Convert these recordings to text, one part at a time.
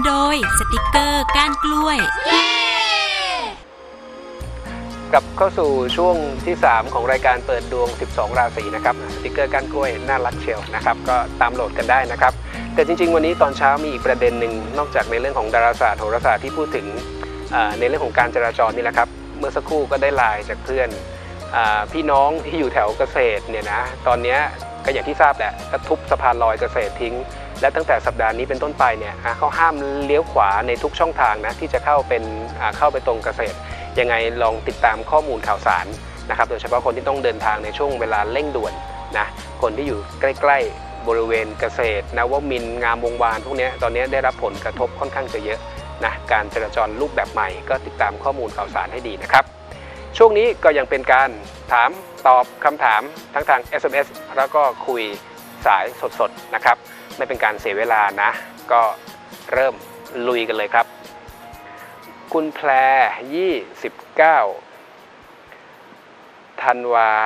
โดยสติกเกอร์ก้านกล้วยกลับเข้าสู่ช่วงที่3ของรายการเปิดดวง12ราศีนะครับสติกเกอร์ก้านกล้วยน่ารักเชียวนะครับก็ตามโหลดกันได้นะครับแต่จริงๆวันนี้ตอนเช้ามีอีกประเด็นหนึ่งนอกจากในเรื่องของดาราศาสตร์โหราศาสตร์ที่พูดถึงในเรื่องของการจราจรนี่แหละครับเมื่อสักครู่ก็ได้ไลน์จากเพื่อนพี่น้องที่อยู่แถวเกษตรเนี่ยนะตอนนี้ก็อย่างที่ทราบแหละก็ทุบสะพานลอยเกษตรทิ้งและตั้งแต่สัปดาห์นี้เป็นต้นไปเนี่ยเขาห้ามเลี้ยวขวาในทุกช่องทางนะที่จะเข้าไปตรงเกษตรยังไงลองติดตามข้อมูลข่าวสารนะครับโดยเฉพาะคนที่ต้องเดินทางในช่วงเวลาเร่งด่วนนะคนที่อยู่ใกล้ๆบริเวณเกษตรนวมินทร์งามวงวานพวกนี้ตอนนี้ได้รับผลกระทบค่อนข้างจะเยอะนะการจราจรรูปแบบใหม่ก็ติดตามข้อมูลข่าวสารให้ดีนะครับช่วงนี้ก็ยังเป็นการถามตอบคำถามทั้งทาง SMS แล้วก็คุยสายสดๆนะครับไม่เป็นการเสียเวลานะก็เริ่มลุยกันเลยครับคุณแพร29ธันวา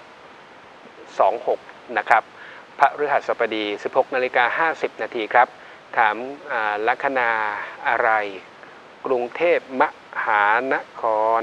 26นะครับพฤหัสบดี 16:50 นาทีครับถามลัคนาอะไรกรุงเทพมหานคร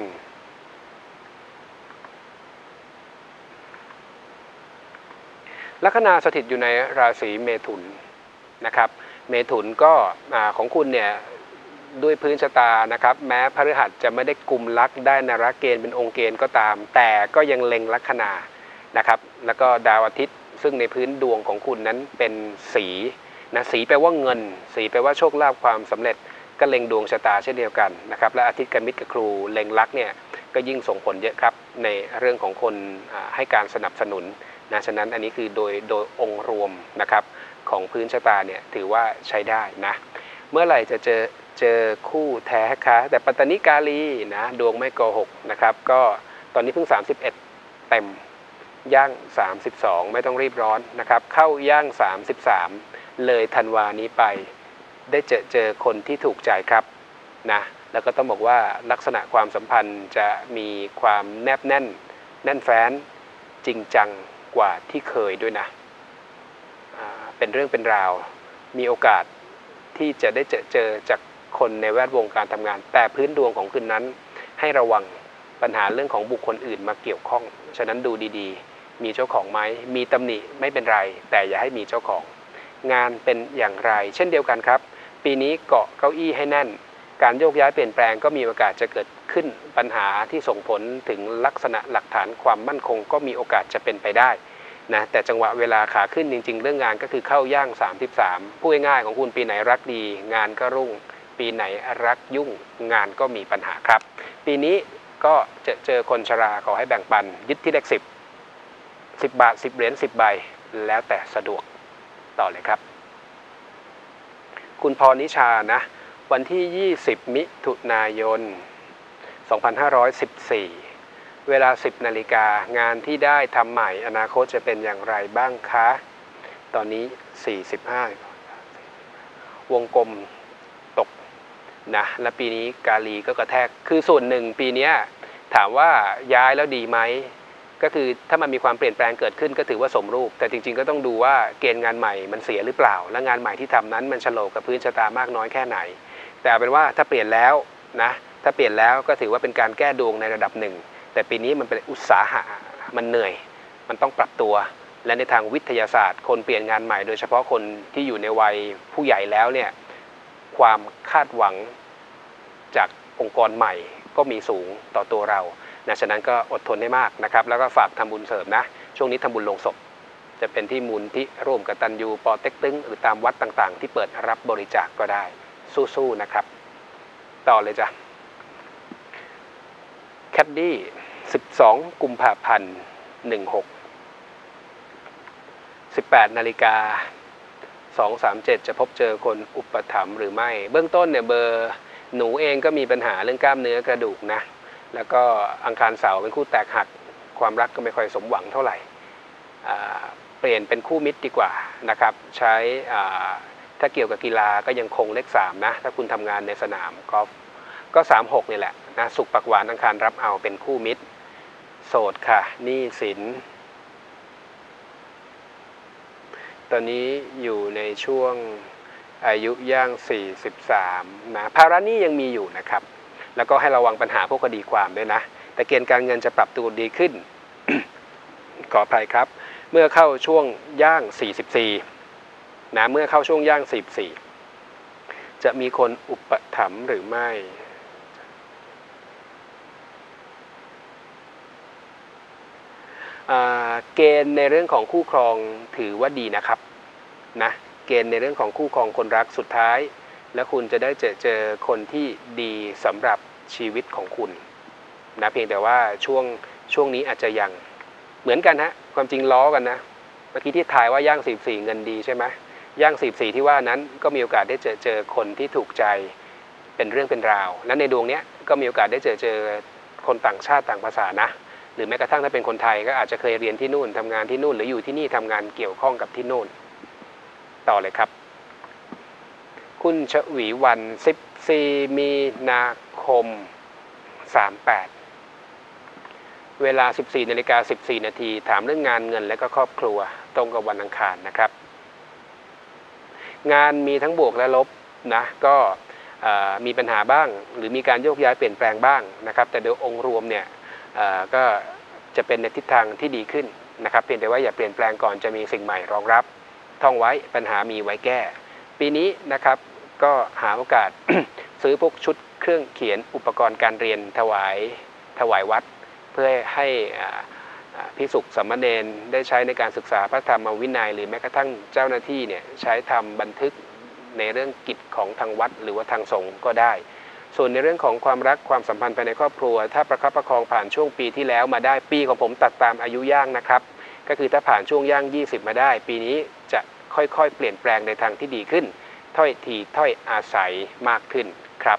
ลัคนาสถิตอยู่ในราศีเมถุนนะครับเมถุนก็ของคุณเนี่ยด้วยพื้นชะตานะครับแม้พฤหัสจะไม่ได้กุมลักษณ์ได้นรเกณฑ์เป็นองค์เกณฑ์ก็ตามแต่ก็ยังเล็งลัคนานะครับแล้วก็ดาวอาทิตย์ซึ่งในพื้นดวงของคุณนั้นเป็นสีนะสีแปลว่าเงินสีแปลว่าโชคลาภความสำเร็จก็เล็งดวงชะตาเช่นเดียวกันนะครับและอาทิตย์กับมิตรกับครูเล็งลักษณ์เนี่ยก็ยิ่งส่งผลเยอะครับในเรื่องของคนให้การสนับสนุนนะฉะนั้นอันนี้คือโดยองค์รวมนะครับของพื้นชะตาเนี่ยถือว่าใช้ได้นะเมื่อไหร่จะเจอคู่แท้คะแต่ปัตตนิกาลีนะดวงไม่โกหกนะครับก็ตอนนี้เพิ่ง31เต็มย่าง32ไม่ต้องรีบร้อนนะครับเข้าย่าง33เลยธันวานี้ไปได้เจอคนที่ถูกใจครับนะแล้วก็ต้องบอกว่าลักษณะความสัมพันธ์จะมีความแนบแน่นแน่นแฟ้นจริงจังกว่าที่เคยด้วยนะเป็นเรื่องเป็นราวมีโอกาสที่จะได้เจอจากคนในแวดวงการทำงานแต่พื้นดวงของคุณนั้นให้ระวังปัญหาเรื่องของบุคคลอื่นมาเกี่ยวข้องฉะนั้นดูดีๆมีเจ้าของไหมมีตำหนิไม่เป็นไรแต่อย่าให้มีเจ้าของงานเป็นอย่างไรเช่นเดียวกันครับปีนี้เกาะเก้าอี้ให้แน่นการโยกย้ายเปลี่ยนแปลงก็มีโอกาสจะเกิดขึ้นปัญหาที่ส่งผลถึงลักษณะหลักฐานความมั่นคงก็มีโอกาสจะเป็นไปได้นะแต่จังหวะเวลาขาขึ้นจริงๆเรื่องงานก็คือเข้าย่าง33พูดง่ายๆของคุณปีไหนรักดีงานก็รุ่งปีไหนรักยุ่งงานก็มีปัญหาครับปีนี้ก็จะเจอคนชราขอให้แบ่งปันยึดที่เลข10บาท10เหรียญ10ใบแล้วแต่สะดวกต่อเลยครับคุณพรนิชานะวันที่20มิถุนายน2514เวลา10 นาฬิกางานที่ได้ทำใหม่อนาคตจะเป็นอย่างไรบ้างคะตอนนี้45วงกลมตกนะและปีนี้กาลีก็กระแทกคือส่วนหนึ่งปีนี้ถามว่าย้ายแล้วดีไหมก็คือถ้ามันมีความเปลี่ยนแปลงเกิดขึ้นก็ถือว่าสมรูปแต่จริงๆก็ต้องดูว่าเกณฑ์งานใหม่มันเสียหรือเปล่าและงานใหม่ที่ทำนั้นมันฉลกกับพื้นชะตามากน้อยแค่ไหนแต่เป็นว่าถ้าเปลี่ยนแล้วนะถ้าเปลี่ยนแล้วก็ถือว่าเป็นการแก้ดวงในระดับหนึ่งแต่ปีนี้มันเป็นอุตสาหะมันเหนื่อยมันต้องปรับตัวและในทางวิทยาศาสตร์คนเปลี่ยนงานใหม่โดยเฉพาะคนที่อยู่ในวัยผู้ใหญ่แล้วเนี่ยความคาดหวังจากองค์กรใหม่ก็มีสูงต่อตัวเรานะฉะนั้นก็อดทนให้มากนะครับแล้วก็ฝากทำบุญเสริมนะช่วงนี้ทำบุญลงศพจะเป็นที่มูลที่ร่วมกตัญญูปอเต็กตึงหรือตามวัดต่างๆที่เปิดรับบริจาคก็ได้สู้ๆนะครับต่อเลยจ้ะแคดดี้12กุมภาพันธ์16 18 นาฬิกา237จะพบเจอคนอุปถัมภ์หรือไม่เบื้องต้นเนี่ยเบอร์หนูเองก็มีปัญหาเรื่องกล้ามเนื้อกระดูกนะแล้วก็อังคารเสาร์เป็นคู่แตกหักความรักก็ไม่ค่อยสมหวังเท่าไหร่เปลี่ยนเป็นคู่มิตรดีกว่านะครับใช้ถ้าเกี่ยวกับกีฬาก็ยังคงเลข3นะถ้าคุณทำงานในสนามกอล์ฟก็36นี่แหละนะศุกร์ปักหวานอังคารรับเอาเป็นคู่มิตรโสดค่ะหนี้สินตอนนี้อยู่ในช่วงอายุย่าง43นะภาระหนี้ยังมีอยู่นะครับแล้วก็ให้ระวังปัญหาพวกคดีความด้วยนะแต่เกณฑ์การเงินจะปรับตัวดีขึ้น ขออภัยครับเมื่อเข้าช่วงย่าง44นะเมื่อเข้าช่วงย่าง44จะมีคนอุปถัมภ์หรือไม่เกณฑ์ในเรื่องของคู่ครองถือว่าดีนะครับนะเกณฑ์ในเรื่องของคู่ครองคนรักสุดท้ายและคุณจะได้เจอคนที่ดีสำหรับชีวิตของคุณนะเพียงแต่ว่าช่วงนี้อาจจะยังเหมือนกันฮะความจริงล้อกันนะเมื่อกี้ที่ทายว่าย่าง44เงินดีใช่ไหมย่าง44ที่ว่านั้นก็มีโอกาสได้เจอคนที่ถูกใจเป็นเรื่องเป็นราวและในดวงนี้ก็มีโอกาสได้เจอคนต่างชาติต่างภาษานะหรือแม้กระทั่งถ้าเป็นคนไทยก็อาจจะเคยเรียนที่นู่นทำงานที่นู่นหรืออยู่ที่นี่ทำงานเกี่ยวข้องกับที่นู่นต่อเลยครับคุณชวีวัน14มีนาคม38เวลา 14:14 นาทีถามเรื่องงานเงินและก็ครอบครัวตรงกับวันอังคารนะครับงานมีทั้งบวกและลบนะก็มีปัญหาบ้างหรือมีการโยกย้ายเปลี่ยนแปลงบ้างนะครับแต่โดยองค์รวมเนี่ยก็จะเป็นในทิศทางที่ดีขึ้นนะครับเพียงแต่ว่าอย่าเปลี่ยนแปลงก่อนจะมีสิ่งใหม่รองรับท่องไว้ปัญหามีไว้แก้ปีนี้นะครับก็หาโอกาส ซื้อพวกชุดเครื่องเขียนอุปกรณ์การเรียนถวายวัดเพื่อให้ภิกษุสามเณรได้ใช้ในการศึกษาพระธรรมวินัยหรือแม้กระทั่งเจ้าหน้าที่เนี่ยใช้ทำบันทึกในเรื่องกิจของทางวัดหรือว่าทางสงฆ์ก็ได้ส่วนในเรื่องของความรักความสัมพันธ์ภายในครอบครัวถ้าประคับประคองผ่านช่วงปีที่แล้วมาได้ปีของผมตัดตามอายุย่างนะครับก็คือถ้าผ่านช่วงย่าง20มาได้ปีนี้จะค่อยๆเปลี่ยนแปลงในทางที่ดีขึ้นถ้อยทีถ้อยอาศัยมากขึ้นครับ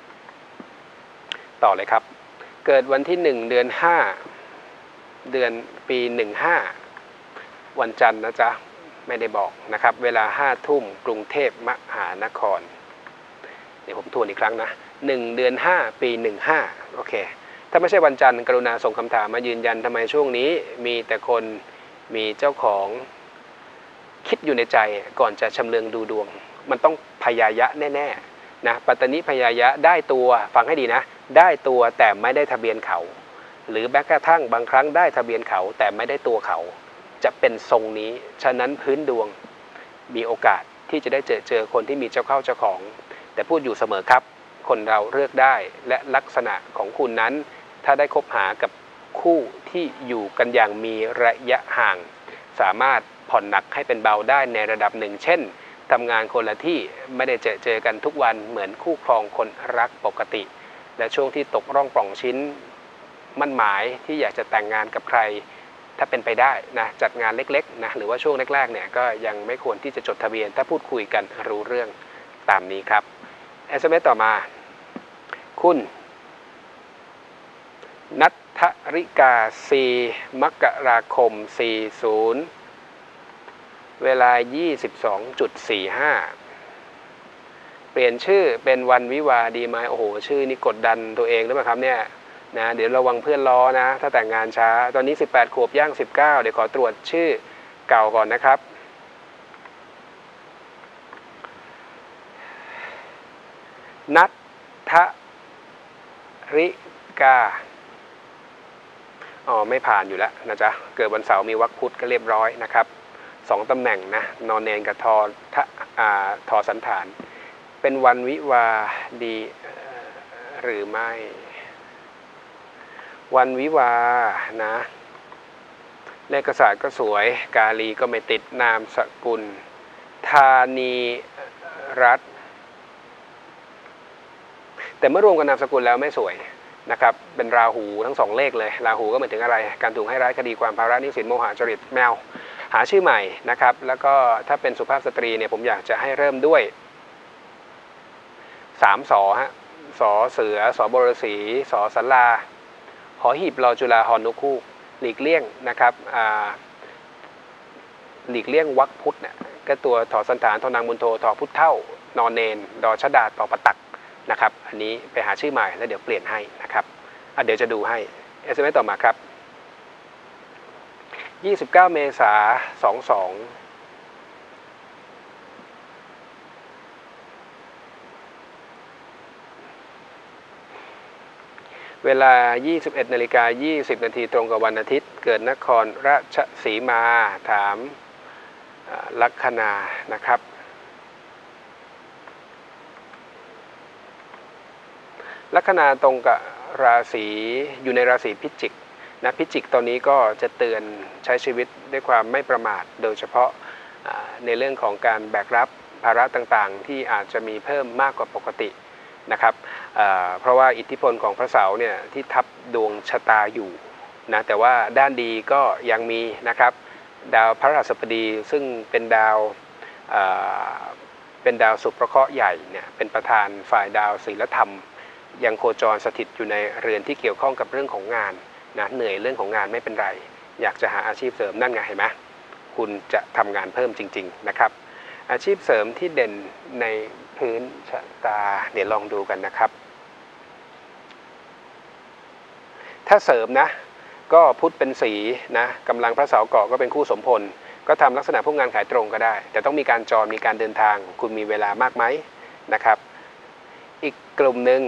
ต่อเลยครับเกิดวันที่1เดือน5เดือนปี15วันจันทร์นะจ๊ะไม่ได้บอกนะครับเวลา5 ทุ่มกรุงเทพมหานครเดี๋ยวผมทวนอีกครั้งนะ1เดือน5ปี15โอเคถ้าไม่ใช่วันจันทร์กรุณาส่งคำถามมายืนยันทำไมช่วงนี้มีแต่คนมีเจ้าของคิดอยู่ในใจก่อนจะชำเลืองดูดวงมันต้องพยายะแน่ๆนะปัตตนิพยายะได้ตัวฟังให้ดีนะได้ตัวแต่ไม่ได้ทะเบียนเขาหรือแม้กระทั่งบางครั้งได้ทะเบียนเขาแต่ไม่ได้ตัวเขาจะเป็นทรงนี้ฉะนั้นพื้นดวงมีโอกาสที่จะได้เจอคนที่มีเจ้าเข้าเจ้าของแต่พูดอยู่เสมอครับคนเราเลือกได้และลักษณะของคุณนั้นถ้าได้คบหากับคู่ที่อยู่กันอย่างมีระยะห่างสามารถผ่อนหนักให้เป็นเบาได้ในระดับหนึ่งเช่นทำงานคนละที่ไม่ได้เจอกันทุกวันเหมือนคู่ครองคนรักปกติและช่วงที่ตกร่องปล่องชิ้นมั่นหมายที่อยากจะแต่งงานกับใครถ้าเป็นไปได้นะจัดงานเล็กๆนะหรือว่าช่วงแรกๆเนี่ยก็ยังไม่ควรที่จะจดทะเบียนถ้าพูดคุยกันรู้เรื่องตามนี้ครับ SMS ต่อมาคุณนัทธริกา4มกราคม40เวลา 22:45 เปลี่ยนชื่อเป็นวันวิวาดีไหมโอ้โหชื่อนี้กดดันตัวเองหรือเปล่าครับเนี่ยนะเดี๋ยวระวังเพื่อนล้อนะถ้าแต่งงานช้าตอนนี้18 ขวบย่าง19เดี๋ยวขอตรวจชื่อเก่าก่อนนะครับนัทธริกาไม่ผ่านอยู่แล้วนะจ๊ะเกิดวันเสาร์มีวรรคพุธก็เรียบร้อยนะครับ2 ตำแหน่งนะนอนเนนกับทอสันฐานเป็นวันวิวาดีหรือไม่วันวิวานะเลขศาสตร์ก็สวยกาลีก็ไม่ติดนามสกุลธานีรัตน์แต่เมื่อรวมกับนามสกุลแล้วไม่สวยนะครับเป็นราหูทั้ง2เลขเลยราหูก็หมายถึงอะไรการถูกให้ร้ายคดีความภาระหนี้สินโมหะจริตแมวหาชื่อใหม่นะครับแล้วก็ถ้าเป็นสุภาพสตรีเนี่ยผมอยากจะให้เริ่มด้วย3 สอฮะสอเสือสอบรสีสอสลาหอหีบรอจุฬาฮอนนกคู่หลีกเลี่ยงนะครับหลีกเลี่ยงวรรคพุธเนี่ยก็ตัวถอสันฐานทอนางมุนโทถอพุทธเท่านอนเนนดอชดาต่อปตักนะครับอันนี้ไปหาชื่อใหม่แล้วเดี๋ยวเปลี่ยนให้นะครับเดี๋ยวจะดูให้ SMS ต่อมาครับ29 เมษายน 22 เวลา 21:20 นาทีตรงกับวันอาทิตย์เกิดนครราชสีมาถามลัคนานะครับลัคนาตรงกับราศีอยู่ในราศีพิจิกนะพิจิกตอนนี้ก็จะเตือนใช้ชีวิตด้วยความไม่ประมาทโดยเฉพาะในเรื่องของการแบกรับภาระต่างๆที่อาจจะมีเพิ่มมากกว่าปกตินะครับเพราะว่าอิทธิพลของพระเสาร์เนี่ยที่ทับดวงชะตาอยู่นะแต่ว่าด้านดีก็ยังมีนะครับดาวพฤหัสบดีซึ่งเป็นดาวสุภเคราะห์ใหญ่เนี่ยเป็นประธานฝ่ายดาวศีลธรรมยังโคจรสถิตอยู่ในเรือนที่เกี่ยวข้องกับเรื่องของงานนะเหนื่อยเรื่องของงานไม่เป็นไรอยากจะหาอาชีพเสริมนั่นไงเห็นไหมคุณจะทำงานเพิ่มจริงๆนะครับอาชีพเสริมที่เด่นในพื้นชะตาเดี๋ยวลองดูกันนะครับถ้าเสริมนะก็พุธเป็นสีนะกำลังพระเสาร์เกาะก็เป็นคู่สมพลก็ทำลักษณะพวกงานขายตรงก็ได้แต่ต้องมีการจรมีการเดินทางคุณมีเวลามากไหมนะครับอีกกลุ่มหนึ่ง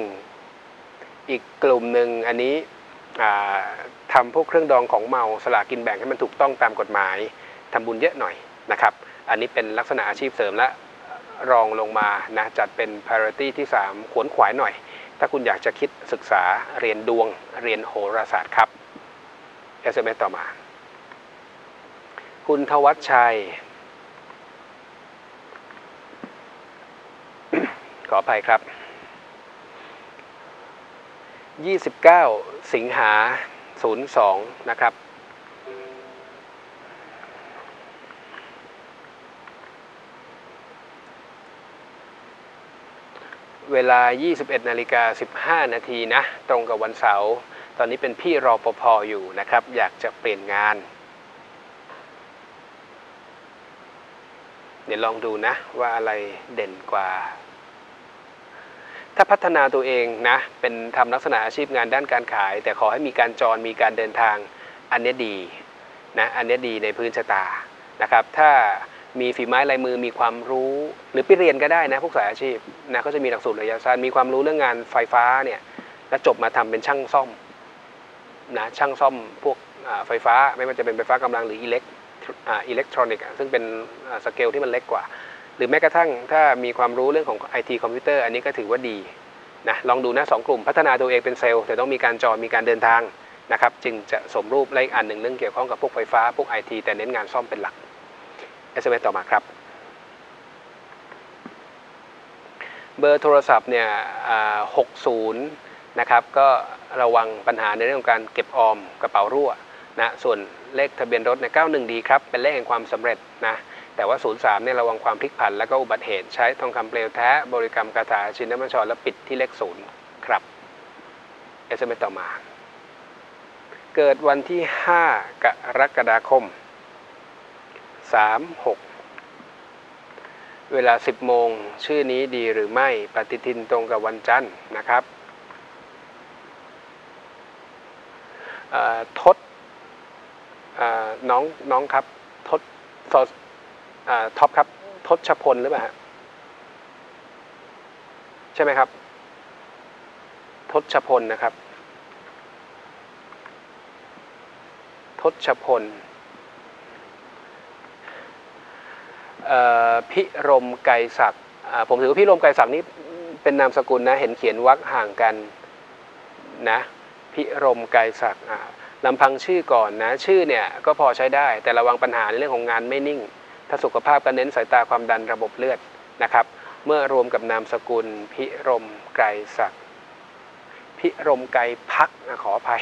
อันนี้ทำพวกเครื่องดองของเมาสลากกินแบ่งให้มันถูกต้องตามกฎหมายทำบุญเยอะหน่อยนะครับอันนี้เป็นลักษณะอาชีพเสริมและรองลงมานะจัดเป็น priority ที่3ขวนขวายหน่อยถ้าคุณอยากจะคิดศึกษาเรียนดวงเรียนโหราศาสตร์ครับ SMS ต่อมาคุณทวัชชัย ขออภัยครับ29 สิงหา02นะครับเวลา 21:15 นาทีนะตรงกับวันเสาร์ตอนนี้เป็นพี่รปภ.อยู่นะครับอยากจะเปลี่ยนงานเดี๋ยวลองดูนะว่าอะไรเด่นกว่าถ้าพัฒนาตัวเองนะเป็นทำลักษณะอาชีพงานด้านการขายแต่ขอให้มีการจรมีการเดินทางอันนี้ดีนะอันนี้ดีในพื้นชะตานะครับถ้ามีฝีไม้ลายมือมีความรู้หรือไปเรียนก็ได้นะพวกสายอาชีพนะก็จะมีหลักสูตรระยะสั้นมีความรู้เรื่องงานไฟฟ้าเนี่ยแล้วจบมาทำเป็นช่างซ่อมนะช่างซ่อมพวกไฟฟ้าไม่ว่าจะเป็นไฟฟ้ากำลังหรืออิเล็กทรอนิกส์ซึ่งเป็นสเกลที่มันเล็กกว่าหรือแม้กระทั่งถ้ามีความรู้เรื่องของ IT คอมพิวเตอร์อันนี้ก็ถือว่าดีนะลองดูนะ2 กลุ่มพัฒนาตัวเองเป็นเซลล์แต่ต้องมีการจรมีการเดินทางนะครับจึงจะสมรูปและอีกอันหนึ่งเรื่องเกี่ยวข้องกับพวกไฟฟ้าพวก IT แต่เน้นงานซ่อมเป็นหลัก SMS ต่อมาครับเบอร์โทรศัพท์เนี่ย60นะครับก็ระวังปัญหาในเรื่องของการเก็บออมกระเป๋ารั่วนะส่วนเลขทะเบียนรถเนี่ย91ดีครับเป็นเลขแห่งความสำเร็จนะแต่ว่า03เนี่ยระวังความพลิกผันและก็อุบัติเหตุใช้ทองคำเปลวแท้บริกรรมคาถาชินบัญชรและปิดที่เลข0ครับ SMS ต่อมาเกิดวันที่5กรกฎาคม36เวลา10 โมงชื่อนี้ดีหรือไม่ปฏิทินตรงกับวันจันทร์นะครับทศน้องครับทศท็อปครับทศพลหรือเปล่าใช่ไหมครับทศพลนะครับทศพลพิรมไกรศักดิ์ผมถือว่าพิรมไกรศักดิ์นี้เป็นนามสกุลนะเห็นเขียนวรรคห่างกันนะพิรมไกรศักดิ์ลำพังชื่อก่อนนะชื่อเนี่ยก็พอใช้ได้แต่ระวังปัญหาในเรื่องของงานไม่นิ่งถ้าสุขภาพก็เน้นสายตาความดันระบบเลือดนะครับเมื่อรวมกับนามสกุลพิรมไกรศักดิ์พิรมไกรพักขออภัย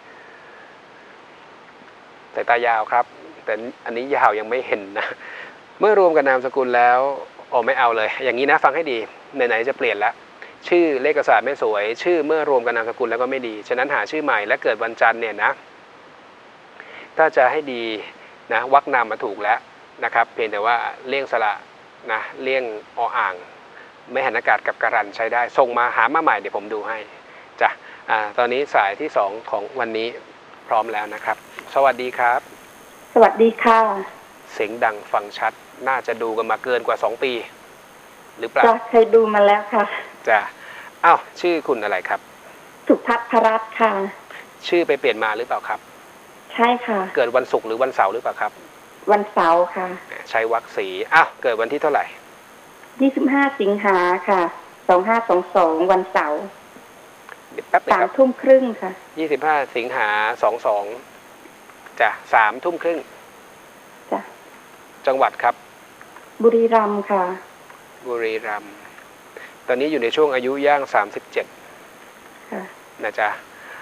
สายตายาวครับแต่อันนี้ยาวยังไม่เห็นนะเมื่อรวมกับนามสกุลแล้วไม่เอาเลยอย่างนี้นะฟังให้ดีไหนๆจะเปลี่ยนแล้วชื่อเลขศาสตร์ไม่สวยชื่อเมื่อรวมกับนามสกุลแล้วก็ไม่ดีฉะนั้นหาชื่อใหม่และเกิดวันจันทร์เนี่ยนะถ้าจะให้ดีนะวรรคนามมาถูกแล้วนะครับเพียงแต่ว่าเลี่ยงสระนะเลี่ยงอ่างไม่หันอากาศกับการันใช้ได้ส่งมาหามาใหม่เดี๋ยวผมดูให้จ้ะตอนนี้สายที่2ของวันนี้พร้อมแล้วนะครับสวัสดีครับสวัสดีค่ะเสียงดังฟังชัดน่าจะดูกันมาเกินกว่า2 ปีหรือเปล่าเคยดูมาแล้วค่ะจ้ะอ้าวชื่อคุณอะไรครับสุพัฒรัตน์ค่ะชื่อไปเปลี่ยนมาหรือเปล่าครับใช่ค่ะเกิดวันศุกร์หรือวันเสาร์หรือเปล่าครับวันเสาร์ค่ะใช้วรรคสีอ้าวเกิดวันที่เท่าไหร่ 25 สิงหาค่ะ2522วันเสาร์แป๊บนึงครับ 3 ทุ่มครึ่งค่ะ 25 สิงหา22จ้ะ3 ทุ่มครึ่งจ้ะจังหวัดครับบุรีรัมย์ค่ะบุรีรัมย์ตอนนี้อยู่ในช่วงอายุย่าง37 ค่ะนะจ๊ะ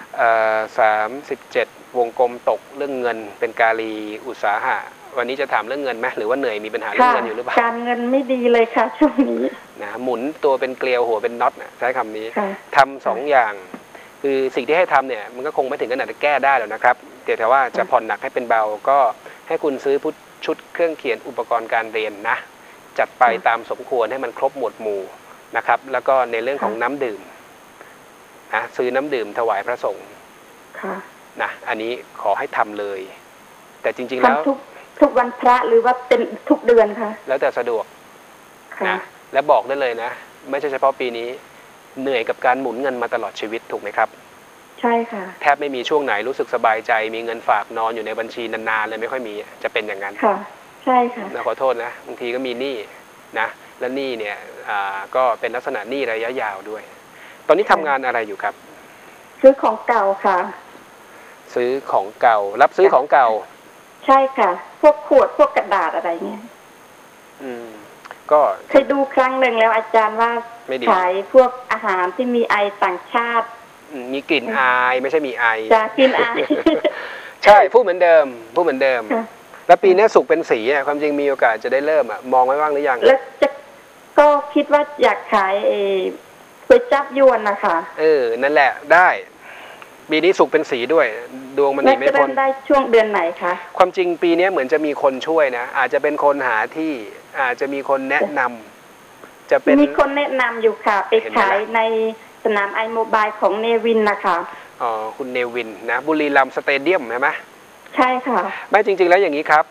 37วงกลมตกเรื่องเงินเป็นกาลีอุตสาหะวันนี้จะถามเรื่องเงินไหมหรือว่าเหนื่อยมีปัญหาเรื่องเงินอยู่หรือเปล่าการเงินไม่ดีเลยค่ะช่วงนี้นะหมุนตัวเป็นเกลียวหัวเป็นน็อตนะใช้คำนี้ทำ2 อย่างคือสิ่งที่ให้ทำเนี่ยมันก็คงไม่ถึงขนาดจะแก้ได้หรอกนะครับแต่ว่าจะผ่อนหนักให้เป็นเบาก็ให้คุณซื้อชุดเครื่องเขียนอุปกรณ์การเรียนนะจัดไปตามสมควรให้มันครบหมวดหมู่นะครับแล้วก็ในเรื่องของน้ำดื่มนะซื้อน้ำดื่มถวายพระสงฆ์นะอันนี้ขอให้ทำเลยแต่จริงๆแล้วทุกวันพระหรือว่าเป็นทุกเดือนคะแล้วแต่สะดวกนะและบอกได้เลยนะไม่ใช่เฉพาะปีนี้เหนื่อยกับการหมุนเงินมาตลอดชีวิตถูกไหมครับใช่ค่ะแทบไม่มีช่วงไหนรู้สึกสบายใจมีเงินฝากนอนอยู่ในบัญชีนานๆเลยไม่ค่อยมีจะเป็นอย่างนั้นค่ะใช่ค่ะนะขอโทษนะบางทีก็มีหนี้นะและหนี้เนี่ยก็เป็นลักษณะหนี้ระยะยาวด้วยตอนนี้ทำงานอะไรอยู่ครับซื้อของเก่าค่ะซื้อของเก่ารับซื้อของเก่าใช่ค่ะพวกขวดพวกกระดาษอะไรเงี้ยก็เคยดูครั้งหนึ่งแล้วอาจารย์ว่าขายพวกอาหารที่มีไอต่างชาติมีกลิ่นอายไม่ใช่มีไอจะกลิ่นอายใช่พูดเหมือนเดิมแล้วปีนี้สุกเป็นสีความจริงมีโอกาสจะได้เริ่มมองไว้บ้างหรือยังแล้วก็คิดว่าอยากขายก๋วยจั๊บยวนนะคะนั่นแหละได้ปีนี้สุกเป็นสีด้วยดวงมันหนีไม่พ้นได้ช่วงเดือนไหนคะความจริงปีนี้เหมือนจะมีคนช่วยนะอาจจะเป็นคนหาที่อาจจะมีคนแนะนำจะเป็นมีคนแนะนำอยู่ค่ะไปขายในสนามไอโมบายของเนวินนะคะคุณเนวินนะบุรีรัมย์สเตเดียมใช่ไหมใช่ค่ะไม่จริงๆแล้วอย่างนี้ครับ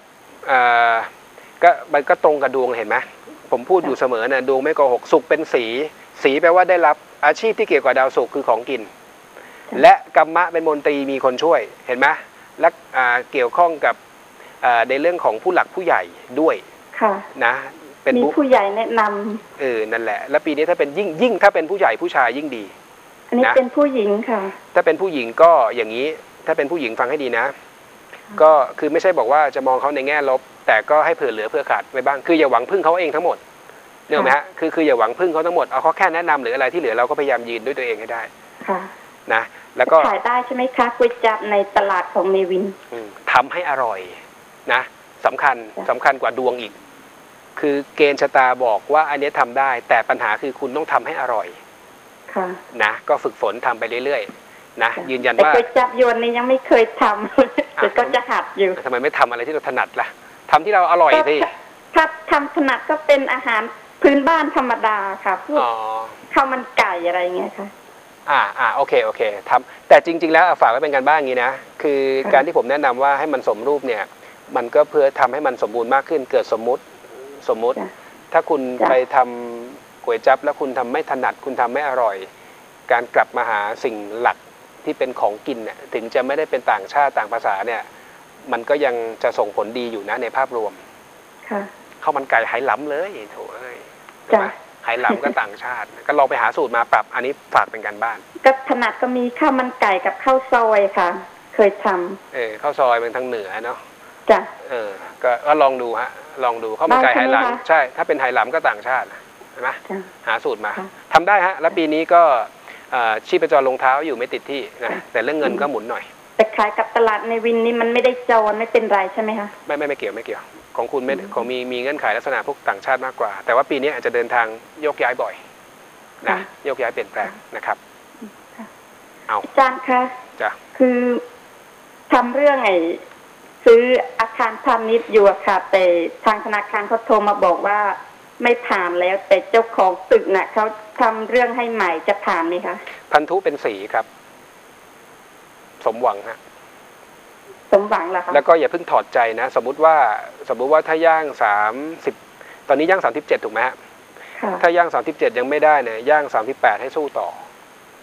มันก็ตรงกับดวงเห็นไหมผมพูดอยู่เสมอนะดวงไม่โกหกสุกเป็นสีแปลว่าได้รับอาชีพที่เกี่ยวกับดาวศุกร์คือของกินและกัมมะเป็นมนตรีมีคนช่วยเห็นไหมและเกี่ยวข้องกับในเรื่องของผู้หลักผู้ใหญ่ด้วยค่ะนะเป็นมีผู้ใหญ่แนะนำนั่นแหละแล้วปีนี้ถ้าเป็นยิ่งถ้าเป็นผู้ใหญ่ผู้ชายยิ่งดีอันนี้เป็นผู้หญิงค่ะถ้าเป็นผู้หญิงก็อย่างนี้ถ้าเป็นผู้หญิงฟังให้ดีนะก็คือไม่ใช่บอกว่าจะมองเขาในแง่ลบแต่ก็ให้เผื่อเหลือเผื่อขาดไว้บ้างคืออย่าหวังพึ่งเขาเองทั้งหมดเนี่ยไหมฮะคืออย่าหวังพึ่งเขาทั้งหมดเอาเขาแค่แนะนำหรืออะไรที่เหลือเราก็พยายามยืนด้วยตัวเองให้ได้ค่ะนะแล้วก็ขายได้ใช่ไหมคะก๋วยจั๊บในตลาดของเนวินทำให้อร่อยนะสำคัญกว่าดวงอีกคือเกณฑ์ชะตาบอกว่าอันนี้ทำได้แต่ปัญหาคือคุณต้องทำให้อร่อยค่ะนะก็ฝึกฝนทำไปเรื่อยๆนะยืนยันว่าก๋วยจั๊บยวนนี่ยังไม่เคยทำแต่ก็จะหัดอยู่ทำไมไม่ทำอะไรที่เราถนัดล่ะทำที่เราอร่อยสิถ้าทำถนัดก็เป็นอาหารพื้นบ้านธรรมดาค่ะพวกข้าวมันไก่อะไรเงี้ยค่ะโอเคทำแต่จริงๆแล้วฝากไว้เป็นการบ้านอย่างนี้นะคือการที่ผมแนะนำว่าให้มันสมรูปเนี่ยมันก็เพื่อทำให้มันสมบูรณ์มากขึ้นเกิดสมมุติถ้าคุณไปทำก๋วยจั๊บแล้วคุณทำไม่ถนัดคุณทำไม่อร่อยการกลับมาหาสิ่งหลักที่เป็นของกินเนี่ยถึงจะไม่ได้เป็นต่างชาติต่างภาษาเนี่ยมันก็ยังจะส่งผลดีอยู่นะในภาพรวมข้าวมันไก่ไหหลำเลยโถเอ้ยไหหลำก็ต่างชาติก็ลองไปหาสูตรมาปรับอันนี้ฝากเป็นการบ้านก็ถนัดก็มีข้าวมันไก่กับข้าวซอยค่ะเคยทำข้าวซอยเป็นทางเหนือเนาะจ้ะก็ลองดูฮะลองดูข้าวมันไก่ไหหลำใช่ถ้าเป็นไหหลำก็ต่างชาติเห็นไหมหาสูตรมาทำได้ฮะแล้วปีนี้ก็ชีพจรลงเท้าอยู่ไม่ติดที่นะแต่เรื่องเงินก็หมุนหน่อยแต่ขายกับตลาดในวินนี้มันไม่ได้จรไม่เป็นไรใช่ไหมคะไม่เกี่ยวของคุณไม่ของมีเงื่อนไขลักษณะพวกต่างชาติมากกว่าแต่ว่าปีนี้อาจจะเดินทางโยกย้ายบ่อยนะโยกย้ายเปลี่ยนแปลงนะครับอาจารย์คะจ้ะคือทำเรื่องซื้ออาคารพาณิชย์อยู่ค่ะแต่ทางธนาคารเขาโทรมาบอกว่าไม่ผ่านแล้วแต่เจ้าของตึกน่ะเขาทำเรื่องให้ใหม่จะผ่านไหมคะพันธุเป็นสีครับสมหวังฮะสมหวังเหรอคะแล้วก็อย่าเพิ่งถอดใจนะสมมุติว่าถ้าย่าง30ตอนนี้ย่าง37ถูกไหมฮะถ้าย่าง37ยังไม่ได้เนี่ยย่าง38ให้สู้ต่อ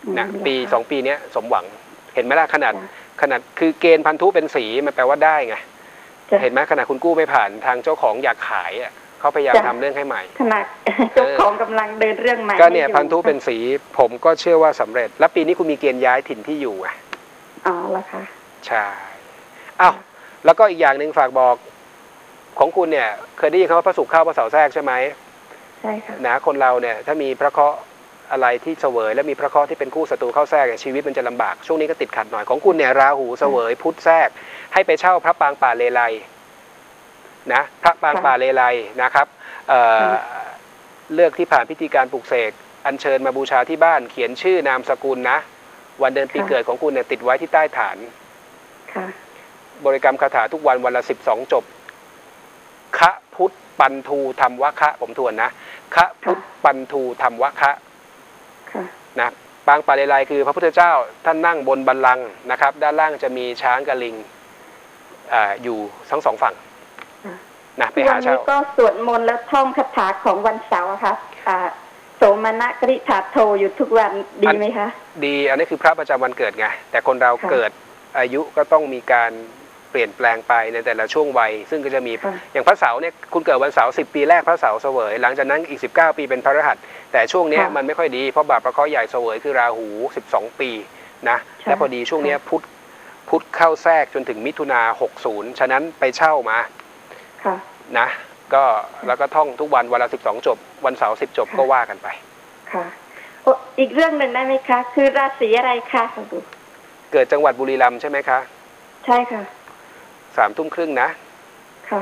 นะปีเหรอคะ 2 ปีเนี้ยสมหวังเห็นไหมล่ะขนาดจ้ะคือเกณฑ์พันธุเป็นสีมันแปลว่าได้ไงจ้ะเห็นไหมขนาดคุณกู้ไม่ผ่านทางเจ้าของอยากขายอ่ะเขาพยายามจ้ะทำเรื่องให้ใหม่ขนาดเจ้าของกำลังเดินเรื่องใหม่ก็เนี่ยให้อพันธุเป็นสีผมก็เชื่อว่าสำเร็จ แล้วปีนี้คุณมีเกณฑ์ย้ายถิ่นที่อยู่อ่ะอ๋อแล้วค่ะใช่อ้าวแล้วก็อีกอย่างหนึ่งฝากบอกของคุณเนี่ยเคยได้ยินคำว่าพระศุกร์เข้าพระเสาร์แทรกใช่ไหมใช่ค่ะนะคนเราเนี่ยถ้ามีพระเคราะห์อะไรที่เสวยและมีพระเคราะห์ที่เป็นคู่ศัตรูเข้าแทรกเนี่ยชีวิตมันจะลำบากช่วงนี้ก็ติดขัดหน่อยของคุณเนี่ยราหูเสวยพุธแทรกให้ไปเช่าพระปางป่าเลไลนะพระปางป่าเลไลนะครับเลือกที่ผ่านพิธีการปลุกเสกอัญเชิญมาบูชาที่บ้านเขียนชื่อนามสกุลนะวันเดือนปีเกิดของคุณเนี่ยติดไว้ที่ใต้ฐานค่ะบริกรรมคาถาทุกวันวันละ12 จบคะพุทธปันทูธรรมวะคะผมทวนนะคะพุทธปันทูธรรมวะคะค่ะนะปางป่าเลไลคือพระพุทธเจ้าท่านนั่งบนบัลลังก์นะครับด้านล่างจะมีช้างกับลิงอยู่ทั้งสองฝั่งนะไปวัหาน เช่านี้ก็สวดมนต์แล้วท่องคาถาของวันเสาร์อะค่ะโสมนักริธาโทอยู่ทุกวันดีไหมคะดีอันนี้คือพระประจำวันเกิดไงแต่คนเราค่ะเกิดอายุก็ต้องมีการเปลี่ยนแปลงไปในแต่ละช่วงวัยซึ่งก็จะมีค่ะอย่างพระเสาร์เนี่ยคุณเกิดวันเสาร์10 ปีแรกพระเสาร์เสวยหลังจากนั้นอีก19 ปีเป็นพระรหัสแต่ช่วงเนี้ยค่ะมันไม่ค่อยดีเพราะบาปพระเคราะห์ใหญ่เสวยคือราหู12 ปีนะใช่และพอดีช่วงเนี้ยพุธเข้าแทรกจนถึงมิถุนา60ฉะนั้นไปเช่ามาค่ะนะก็แล้วก็ท่องทุกวันวันละ12 จบวันเสาร์10 จบค่ะก็ว่ากันไปค่ะโอ้อีกเรื่องหนึ่งได้ไหมคะ คือราศีอะไรคะคุณดูเกิดจังหวัดบุรีรัมย์ใช่ไหมคะใช่ค่ะ 3 ทุ่มครึ่งนะค่ะ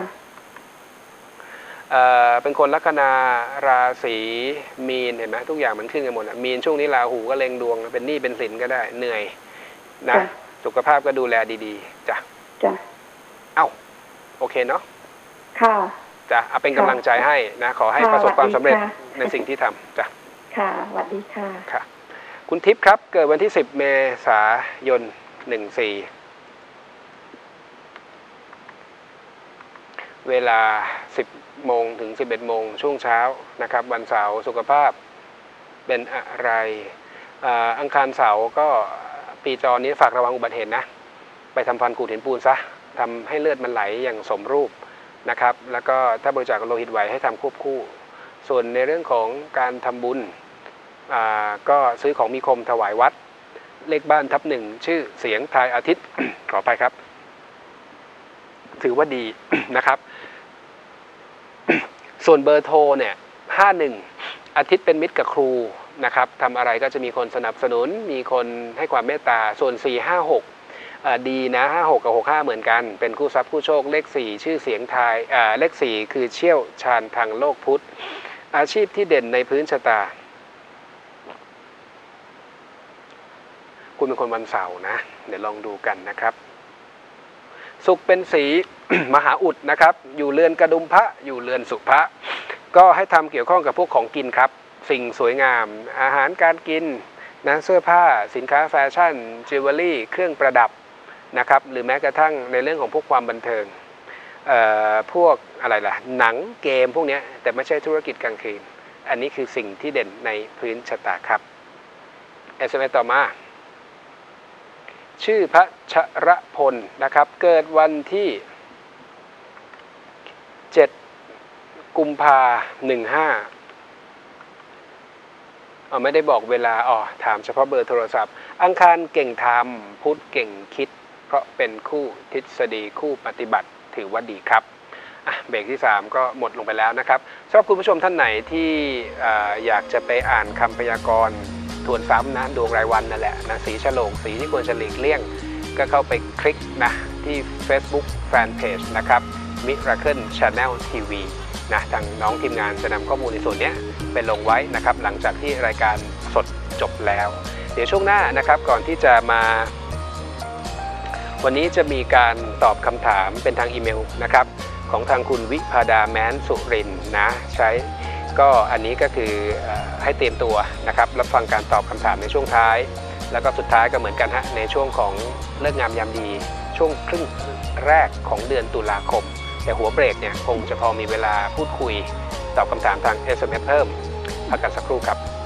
เป็นคนลัคนาราศีมีนเห็นไหมทุกอย่างมันขึ้นกันหมดอะมีนช่วงนี้ราหูก็เล็งดวงเป็นหนี้เป็นสินก็ได้เหนื่อยนะจ้ะสุขภาพก็ดูแลดีๆจ้ะจ้ะเอ้าโอเคเนาะค่ะจ้ะเอาเป็นกำลังใจให้นะขอให้ค่ะประสบความสำเร็จสวัสดีค่ะในสิ่งที่ทำจ้ะค่ะสวัสดีค่ะค่ะคุณทิพย์ครับเกิดวันที่10 เมษายน 14เวลา 10 โมงถึง 11 โมงช่วงเช้านะครับวันเสาร์สุขภาพเป็นอะไรอังคารเสาร์ก็ปีจอนี้ฝากระวังอุบัติเหตุนะไปทำฟันขูดหินปูนซะทำให้เลือดมันไหลอย่างสมรูปนะครับแล้วก็ถ้าบริจาคโลหิตไหวให้ทำควบคู่ส่วนในเรื่องของการทำบุญก็ซื้อของมีคมถวายวัดเลขบ้านทับ 1ชื่อเสียงทายอาทิตย์ ขอไปครับถือว่าดี นะครับ ส่วนเบอร์โทรเนี่ย51อาทิตย์เป็นมิตรกับครูนะครับทำอะไรก็จะมีคนสนับสนุนมีคนให้ความเมตตาส่วน456ดีนะ56กับ65เหมือนกันเป็นคู่ทรัพย์คู่โชคเลข4ชื่อเสียงทายเลข4คือเชี่ยวชาญทางโลกพุทธอาชีพที่เด่นในพื้นชะตาคุณเป็นคนวันเสาร์นะเดี๋ยวลองดูกันนะครับศุกร์เป็นสี มหาอุดนะครับอยู่เรือนกระดุมพระอยู่เรือนสุภะก็ให้ทำเกี่ยวข้องกับพวกของกินครับสิ่งสวยงามอาหารการกินนะเสื้อผ้าสินค้าแฟชั่นจิวเวลรี่เครื่องประดับนะครับหรือแม้กระทั่งในเรื่องของพวกความบันเทิงพวกอะไรล่ะหนังเกมพวกนี้แต่ไม่ใช่ธุรกิจกลางคืนอันนี้คือสิ่งที่เด่นในพื้นชะตาครับ SMS ต่อมาชื่อพระชระพลนะครับเกิดวันที่7 กุมภา15ไม่ได้บอกเวลาถามเฉพาะเบอร์โทรศัพท์อังคารเก่งทำพุธเก่งคิดเพราะเป็นคู่ทฤษฎีคู่ปฏิบัติถือว่าดีครับเบรกที่3ก็หมดลงไปแล้วนะครับสำหรับคุณผู้ชมท่านไหนที่อยากจะไปอ่านคำพยากรณ์ทวนซ้ำนะดวงรายวันนั่นแหละนะสีฉลกสีที่ควรจะหลีกเลี่ยงก็เข้าไปคลิกนะที่ Facebook Fanpage นะครับ Miracle Channel TV นะทางน้องทีมงานจะนำข้อมูลในส่วนนี้ไปลงไว้นะครับหลังจากที่รายการสดจบแล้วเดี๋ยวช่วงหน้านะครับก่อนที่จะมาวันนี้จะมีการตอบคำถามเป็นทางอีเมลนะครับของทางคุณวิภาดาแม้นสุรินทร์นะใช้ก็อันนี้ก็คือให้เตรียมตัวนะครับรับฟังการตอบคำถามในช่วงท้ายแล้วก็สุดท้ายก็เหมือนกันฮะในช่วงของเลิกงามยามดีช่วงครึ่งแรกของเดือนตุลาคมแต่หัวเบรกเนี่ยคงจะพอมีเวลาพูดคุยตอบคำถามทาง SMS เพิ่มพักกันสักครู่ครับ